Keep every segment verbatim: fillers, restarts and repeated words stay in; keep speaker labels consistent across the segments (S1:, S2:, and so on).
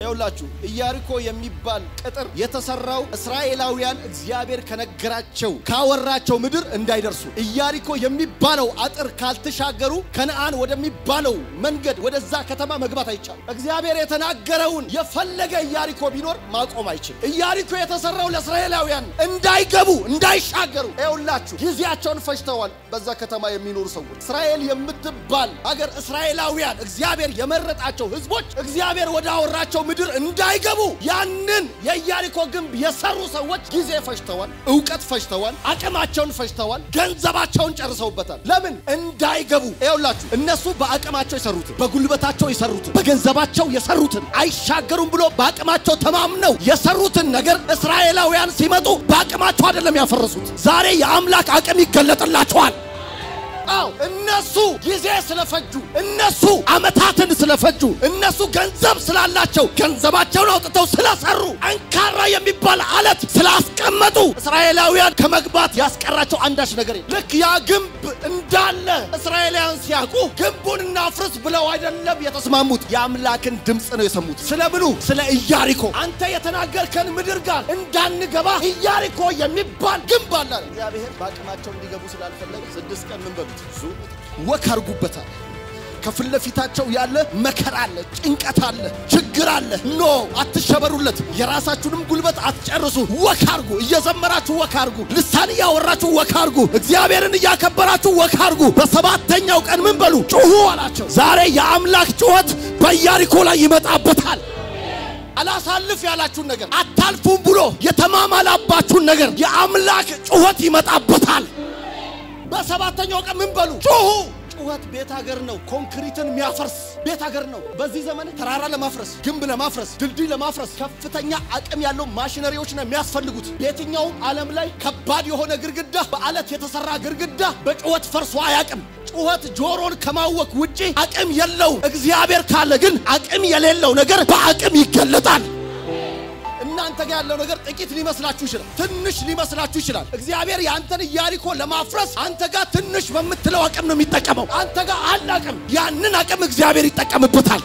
S1: ይውላችሁ ኢያሪኮ የሚባል ቅጥር የተሰራው እስራኤላውያን እግዚአብሔር ከነገራቸው ካወራቸው ምድር እንዳይደርሱ ኢያሪኮ የሚባለው አጥር ካልተሻገሩ ከነዓን ወደሚባለው መንገድ ወደዛ ከተማ መግባት አይቻል እግዚአብሔር የተናገረውን የፈለገ ኢያሪኮ ቢኖር ማቆም አይችል ኢያሪኮ የተሰራው ለእስራኤላውያን እንዳይገቡ እንዳይሻገሩ ይውላችሁ ጊዜያቸውን ፈጅተዋል በዛ ከተማ የሚኖሩ ሰዎች እስራኤል የምትባል ሀገር እስራኤላውያን እግዚአብሔር የመረጣቸው ህዝቦች እግዚአብሔር ወደ አወራቸው ምድር እንዳይገቡ ያንን የኢያሪኮ ግንብ የሰሩ ሰዎች ጊዜ ፈጅተዋል ዕውቀት ፈጅተዋል አቅማቸውን ፈጅተዋል ገንዘባቸውን ጨርሰውበታል ለምን እንዳይገቡ ይውላችሁ እነሱ በአቅማቸው የሰሩት በጉልበታቸው የሰሩት በገንዘባቸው የሰሩት አይሻገሩም ብሎ በአቅማቸው ተማምነው የሰሩትን ነገር እስራኤላውያን ሲመጡ በአቅማቸው አይደለም ያፈረሱት ዛሬ የአምላክ አቅም ይገለጥላቸዋል አው እነሱ ጊዜ ስለፈጁ እነሱ አመታትን ስለፈጁ እነሱ ገንዘብ ስላላቸው ገንዘባቸውን አውጥተው ስለሰሩ አንካራ የሚባል አለት ስላስቀመጡ እስራኤላውያን ከመግባት ያስቀራቸው አንዳች ነገር ልክ ያ ግንብ እንዳለ እስራኤላውያን ሲያቁ ግንቡን እናፍርስ ብለው አይደለም የተስማሙት የአምላክን ድምጽ ነው የሰሙት ስለብሉ ስለ ኢያሪኮ አንተ የተናገርከን ምድር ጋር እንዳንገባ ኢያሪኮ የሚባል ግንብ አለ እግዚአብሔር ባቅማቸው እንዲገቡ ስላልፈለገ ስድስት ቀን ምን በሉ ወካርጉበታል ከፍለፊታቸው ያለ መከራ አለ ጭንቀት አለ ችግር አለ ኖ አትሸበሩለት የራሳችሁንም ጉልበት አትጨርሱ ወካርጉ እየዘመራችሁ ወካርጉ ልሳን ያወራችሁ ወካርጉ እግዚአብሔርን ያከበራችሁ ወካርጉ በሰባተኛው ቀን ምን በሉ ጩሁ አላቸው ዛሬ የአምላክ ጩኸት በኢያሪኮ ላይ ይመጣበታል አላሳልፍ ያላችሁን ነገር አታልፉም ብሎ የተማማላባችሁን ነገር የአምላክ ጩኸት ይመጣበታል በሰባተኛው ቀን ምን በሉ ጩሁ ጩኸት ቤት ሀገር ነው ኮንክሪትን የሚያፈርስ ቤት ሀገር ነው በዚህ ዘመን ተራራ ለማፍረስ ግንብ ለማፍረስ ድልድይ ለማፍረስ ከፍተኛ አቅም ያለው ማሽነሪዎች ነው የሚያስፈልጉት የትኛው ዓለም ላይ ከባድ የሆነ ግርግዳ በአለት የተሰራ ግርግዳ በጩኸት ፈርሶ አያቅም ጩኸት ጆሮን ከማወክ ውጪ አቅም የለው እግዚአብሔር ካለ ግን አቅም የሌለው ነገር በአቅም ይገለጣል እናንተ ጋር ያለው ነገር ጥቂት ሊመስላችሁ ይችላል ትንሽ ሊመስላችሁ ይችላል እግዚአብሔር ያንተን ኢያሪኮ ለማፍረስ አንተ ጋር ትንሽ በመትለው አቅም ነው የሚጠቀመው አንተ ጋር አላቅም ያንን አቅም እግዚአብሔር ይጠቀምበታል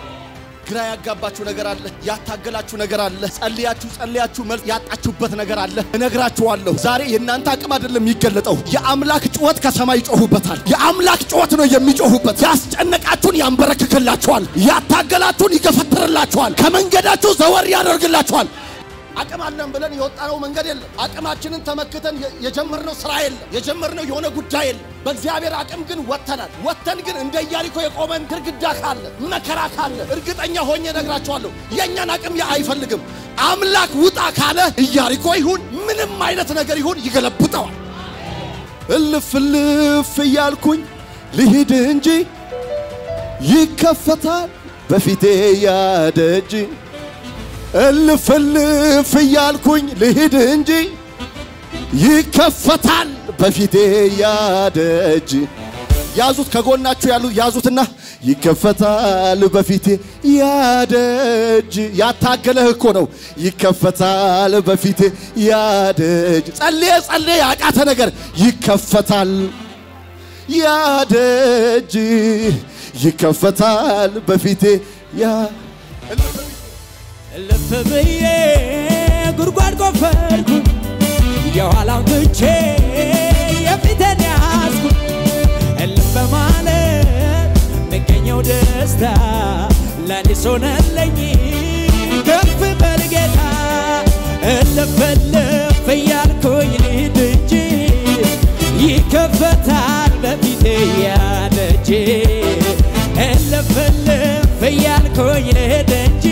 S1: ግራ ያጋባችሁ ነገር አለ ያታገላችሁ ነገር አለ ጸልያችሁ ጸልያችሁ መልስ ያጣችሁበት ነገር አለ እነግራችኋለሁ ዛሬ የእናንተ አቅም አይደለም የሚገለጠው የአምላክ ጩኸት ከሰማይ ይጮሁበታል የአምላክ ጩኸት ነው የሚጮሁበት ያስጨነቃችሁን ያንበረክክላችኋል ያታገላችሁን ይገፈትርላችኋል ከመንገዳችሁ ዘወር ያደርግላችኋል አቅም አለን ብለን የወጣነው መንገድ የለም አቅማችንን ተመክተን የጀመርነው ስራ የለም የጀመርነው የሆነ ጉዳይ የለም በእግዚአብሔር አቅም ግን ወተናል ወተን ግን እንደ ኢያሪኮ የቆመን ግርግዳ ካለ መከራ ካለ እርግጠኛ ሆኜ ነግራችኋለሁ የኛን አቅም አይፈልግም አምላክ ውጣ ካለ ኢያሪኮ ይሁን ምንም አይነት ነገር ይሁን ይገለብጠዋል እልፍ እልፍ ያልኩኝ ልሂድ እንጂ ይከፈታል በፊቴ ያደጅ እልፍ እልፍ ያልኩኝ ልሂድ እንጂ ይከፈታል በፊቴ ያደጅ ያዙት ከጎናችሁ ያሉ ያዙትና ይከፈታል በፊቴ ያደጅ ያታገለህ እኮ ነው ይከፈታል በፊቴ ያደጅ ጸልየ ጸልየ ያቃተ ነገር ይከፈታል ያደጅ ይከፈታል በፊቴ ያ
S2: እልፍ ብዬ ጉድጓድ ቆፈርኩ የኋላውን ትቼ የፊቴን ያዝኩ እልፍ በማለት መገኘው ደስታ ለኔ ሆነልኝ ከፍ በል ጌታ እልፍ እልፍ ያልኩኝ ልሂድ እንጂ ይከፈታል በፊቴ ያደጅ እልፍ እልፍ ያልኩኝ ልሂድ እንጂ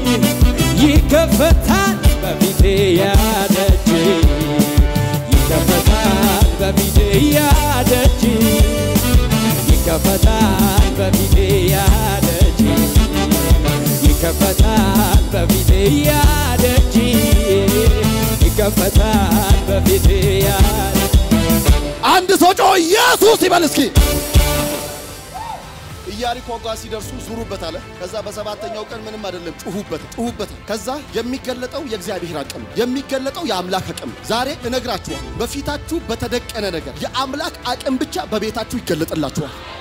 S2: ይከፈታል በፊቴ ያደጅ ይከፈታል በፊቴ ያደጅ ይከፈታል በፊቴ ያደጅ ይከፈታል በፊቴ ያደጅ ይከፈታል በፊቴ ያደጅ
S1: አንድ ሰው ጮህ ኢየሱስ ይበል እስኪ ኢያሪኮ ጋር ሲደርሱ ዙሩበት አለ ከዛ በሰባተኛው ቀን ምንም አይደለም ጩሁበት ጩሁበት ከዛ የሚገለጠው የእግዚአብሔር አቅም የሚገለጠው የአምላክ አቅም ዛሬ እነግራችኋለሁ በፊታችሁ በተደቀነ ነገር የአምላክ አቅም ብቻ በቤታችሁ ይገለጥላችኋል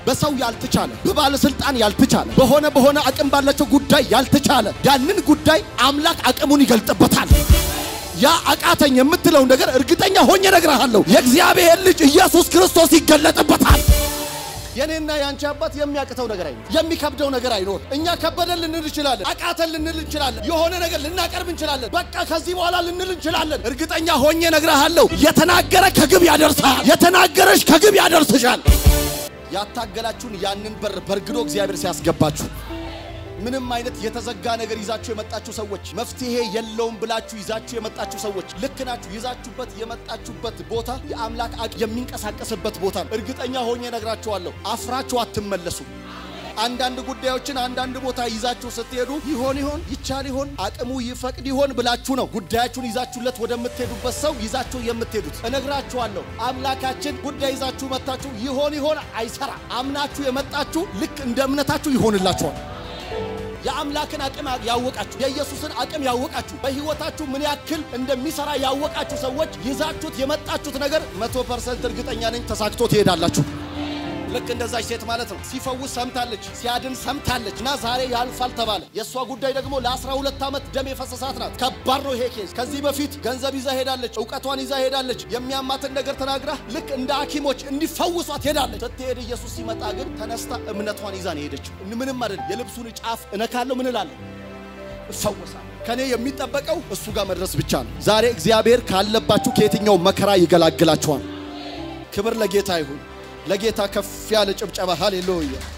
S1: በሰው ያልተቻለ በባለስልጣን ያልተቻለ በሆነ በሆነ አቅም ባላቸው ጉዳይ ያልተቻለ ያንን ጉዳይ አምላክ አቅሙን ይገልጥበታል ያ አቃተኝ የምትለው ነገር እርግጠኛ ሆኜ ነግራለሁ የእግዚአብሔር ልጅ ኢየሱስ ክርስቶስ ይገለጥበታል የኔና ያንቺ አባት የሚያቅተው ነገር አይኖር የሚከብደው ነገር አይኖር እኛ ከበደን ልንል እንችላለን አቃተን ልንል እንችላለን የሆነ ነገር ልናቀርብ እንችላለን በቃ ከዚህ በኋላ ልንል እንችላለን እርግጠኛ ሆኜ ነግራለሁ የተናገረ ከግብ ያደርሳል የተናገረሽ ከግብ ያደርስሻል ያታገላችሁን ያንን በር በርግዶ እግዚአብሔር ሲያስገባችሁ ምንም አይነት የተዘጋ ነገር ይዛችሁ የመጣችሁ ሰዎች መፍትሄ የለውም ብላችሁ ይዛችሁ የመጣችሁ ሰዎች ልክናችሁ ይዛችሁበት የመጣችሁበት ቦታ የአምላክ አቅም የሚንቀሳቀስበት ቦታ እርግጠኛ ሆኜ ነግራችኋለሁ አፍራችሁ አትመለሱ አንዳንድ ጉዳዮችን አንዳንድ ቦታ ይዛችሁ ስትሄዱ ይሆን ይሆን ይቻል ይሆን አቅሙ ይፈቅድ ይሆን ብላችሁ ነው ጉዳያችሁን ይዛችሁለት ወደምትሄዱበት ሰው ይዛችሁ የምትሄዱት እነግራችኋለሁ አምላካችን ጉዳይ ይዛችሁ መጣችሁ ይሆን ይሆን አይሰራ አምናችሁ የመጣችሁ ልክ እንደ እምነታችሁ ይሆንላችኋል የአምላክን አቅም ያወቃችሁ የኢየሱስን አቅም ያወቃችሁ በህይወታችሁ ምን ያክል እንደሚሰራ ያወቃችሁ ሰዎች ይዛችሁት የመጣችሁት ነገር መቶ ፐርሰንት እርግጠኛ ነኝ ተሳክቶ ትሄዳላችሁ ልክ እንደዛች ሴት ማለት ነው ሲፈውስ ሰምታለች ሲያድን ሰምታለችና ዛሬ ያልፋል ተባለ የሷ ጉዳይ ደግሞ ለ12 አመት ደም የፈሰሳት ናት ከባድ ነው ይሄ ኬዝ ከዚህ በፊት ገንዘብ ይዛ ሄዳለች ዕውቀቷን ይዛ ሄዳለች የሚያማትን ነገር ተናግራ ልክ እንደ ሐኪሞች እንዲፈውሷት ሄዳለች ስትሄድ ኢየሱስ ሲመጣ ግን ተነስታ እምነቷን ይዛ ነው ሄደች ምንም አይደል የልብሱን ጫፍ እነካለሁ ምን እላለሁ እፈወሳለሁ ከኔ የሚጠበቀው እሱ ጋር መድረስ ብቻ ነው ዛሬ እግዚአብሔር ካለባችሁ ከየትኛው መከራ ይገላግላችኋል ክብር ለጌታ ይሁን ለጌታ ከፍ ያለ ጭብጨባ ሃሌሉያ